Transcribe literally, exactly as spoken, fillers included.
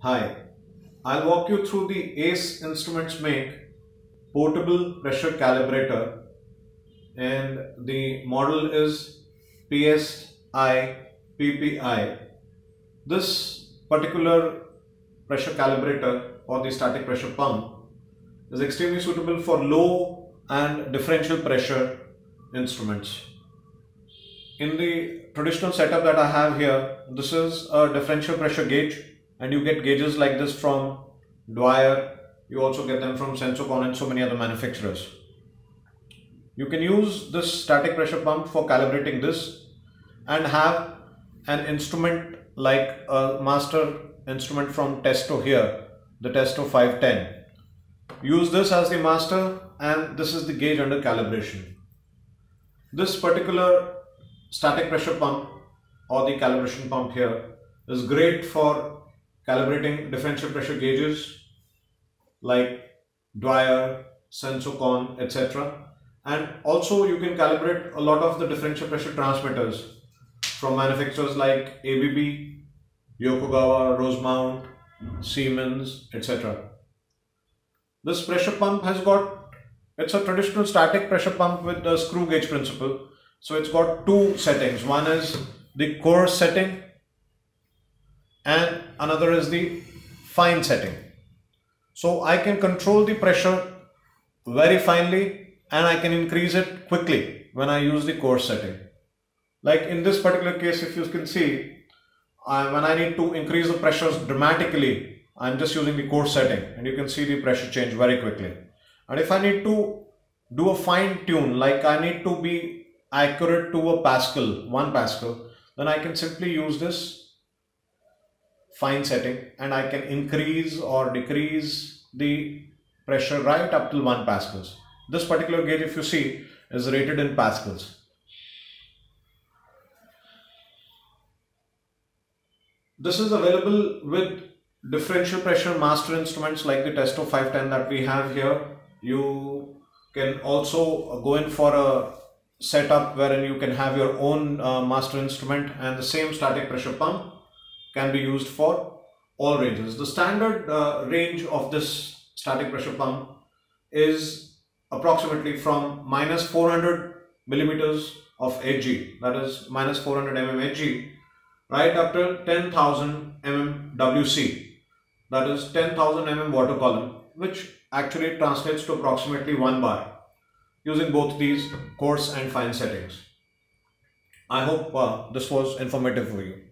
Hi, I'll walk you through the ACE Instruments make portable pressure calibrator, and the model is P S I P P I. This particular pressure calibrator or the static pressure pump is extremely suitable for low and differential pressure instruments. In the traditional setup that I have here, this is a differential pressure gauge, and you get gauges like this from Dwyer. You also get them from Instrukart and so many other manufacturers. You can use this static pressure pump for calibrating this and have an instrument like a master instrument from Testo here, the Testo five ten. Use this as the master, and this is the gauge under calibration. This particular static pressure pump or the calibration pump here is great for calibrating differential pressure gauges like Dwyer, Instrukart, et cetera. And also you can calibrate a lot of the differential pressure transmitters from manufacturers like A B B, Yokogawa, Rosemount, Siemens, et cetera. This pressure pump has got, it's a traditional static pressure pump with the screw gauge principle. So it's got two settings. One is the coarse setting and another is the fine setting. So I can control the pressure very finely and I can increase it quickly when I use the coarse setting. Like in this particular case, if you can see, uh, when I need to increase the pressures dramatically, I'm just using the coarse setting and you can see the pressure change very quickly. And if I need to do a fine tune, like I need to be accurate to a Pascal, one Pascal, then I can simply use this fine setting and I can increase or decrease the pressure right up till one Pascals. This particular gauge, if you see, is rated in Pascals. This is available with differential pressure master instruments like the Testo five ten that we have here. You can also go in for a setup wherein you can have your own uh, master instrument, and the same static pressure pump can be used for all ranges. The standard uh, range of this static pressure pump is approximately from minus four hundred millimeters of H G, that is minus four hundred millimeters H G, right up to ten thousand millimeters W C, that is ten thousand millimeters water column, which actually translates to approximately one bar, using both these coarse and fine settings. I hope uh, this was informative for you.